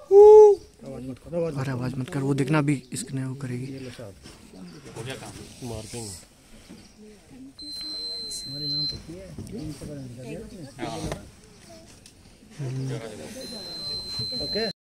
अरे आवाज मत कर, वो देखना भी इसने वो करेगी। ओके।